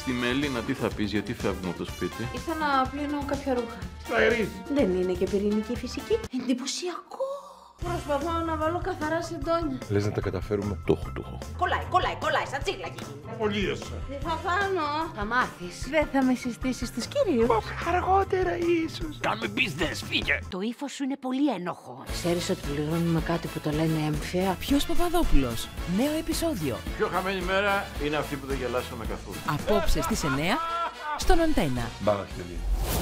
Στη Μελίνα τι θα πεις, γιατί φεύγουμε από το σπίτι? Ήρθα να πλύνω κάποια ρούχα. Σταερίζει. Δεν είναι και πυρηνική φυσική. Εντυπωσιακό. Προσπαθώ να βάλω καθαρά συντόνια. Λες να τα καταφέρουμε τούχο. Κολλάει, σαν τσίγλακι. Απολύεσαι. Τι θα κάνω? Θα μάθεις. Δεν θα με συστήσεις στους κυρίους. Αργότερα ίσως. Κάνουμε business, φύγε. Το ύφος σου είναι πολύ ένοχο. Ξέρεις ότι πληρώνουμε κάτι που το λένε έμφυα? Ποιος Παπαδόπουλος. Νέο επεισόδιο. Πιο χαμένη μέρα είναι αυτή που δεν γελάσαμε καθόλου. Απόψε στις 9 στον Αντένα. Μπάλα,